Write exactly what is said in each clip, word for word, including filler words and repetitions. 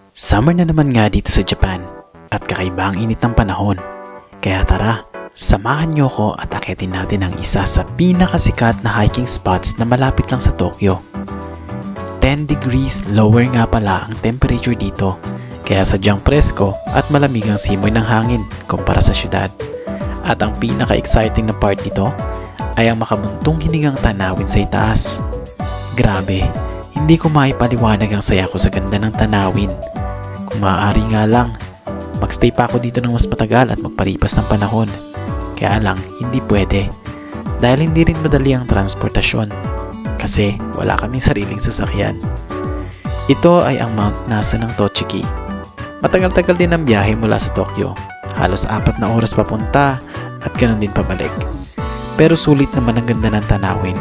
Summer na naman nga dito sa Japan at kakaiba ang init ng panahon. Kaya tara, samahan niyo ko at akitin natin ang isa sa pinakasikat na hiking spots na malapit lang sa Tokyo. ten degrees lower nga pala ang temperature dito, kaya sadyang presko at malamig ang simoy ng hangin kumpara sa syudad. At ang pinaka-exciting na part dito ay ang makabuntong hinigang tanawin sa itaas. Grabe, hindi ko maipaliwanag ang saya ko sa ganda ng tanawin. Kung maaari nga lang, magstay pa ako dito ng mas matagal at magpalipas ng panahon. Kaya lang, hindi pwede. Dahil hindi rin madali ang transportasyon. Kasi wala kaming sariling sasakyan. Ito ay ang Mount Nasu ng Tochigi. Matagal-tagal din ang biyahe mula sa Tokyo. Halos apat na oras papunta at ganun din pabalik. Pero sulit naman ang ganda ng tanawin.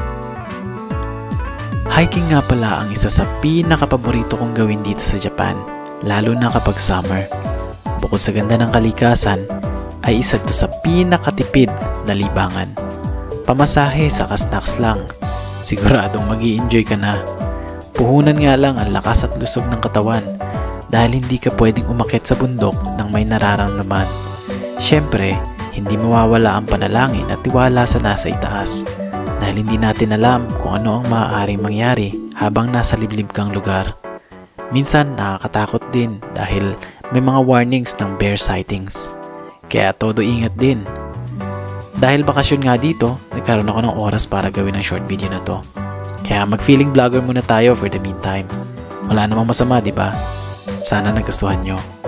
Hiking nga pala ang isa sa pinakapaborito kong gawin dito sa Japan, lalo na kapag summer. Bukod sa ganda ng kalikasan, ay isa ito sa pinakatipid na libangan. Pamasahe sa snacks lang. Siguradong mag-i-enjoy ka na. Puhunan nga lang ang lakas at lusog ng katawan dahil hindi ka pwedeng umakyat sa bundok nang may nararamdaman. Siyempre, hindi mawawala ang panalangin at tiwala sa nasa itaas dahil hindi natin alam kung ano ang maaaring mangyari habang nasa liblib kang lugar. Minsan nakakatakot din dahil may mga warnings ng bear sightings. Kaya todo ingat din. Dahil bakasyon nga dito, nagkaroon ako ng oras para gawin ang short video na to. Kaya mag-feeling vlogger muna tayo for the meantime. Wala namang masama, di ba? Sana nagustuhan nyo.